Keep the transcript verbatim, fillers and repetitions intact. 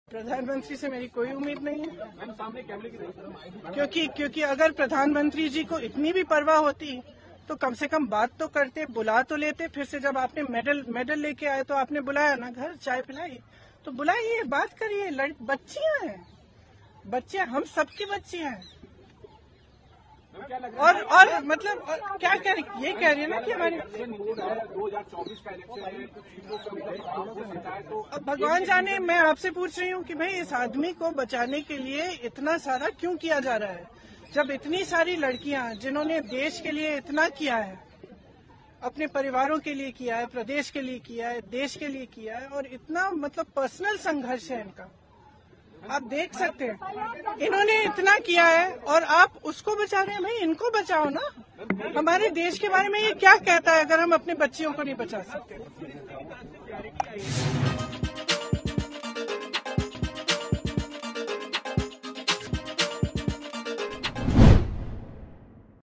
प्रधानमंत्री से मेरी कोई उम्मीद नहीं है, क्योंकि क्योंकि अगर प्रधानमंत्री जी को इतनी भी परवाह होती तो कम से कम बात तो करते, बुला तो लेते। फिर से जब आपने मेडल मेडल लेके आए तो आपने बुलाया ना, घर चाय पिलाई, तो बुलाइए, बात करिए। बच्चियां हैं, बच्चे हम सबकी बच्चियां हैं। और और मतलब और क्या कह रही, ये कह रही है ना कि हमारी दो हजार चौबीस का अब भगवान जाने। मैं आपसे पूछ रही हूँ कि भाई इस आदमी को बचाने के लिए इतना सारा क्यों किया जा रहा है, जब इतनी सारी लड़कियां जिन्होंने देश के लिए इतना किया है, अपने परिवारों के लिए किया है, प्रदेश के लिए किया है, देश के लिए किया है, और इतना मतलब पर्सनल संघर्ष है इनका। आप देख सकते हैं इन्होंने इतना किया है और आप उसको बचा रहे हैं। भाई इनको बचाओ ना। हमारे देश के बारे में ये क्या कहता है अगर हम अपने बच्चियों को नहीं बचा सकते।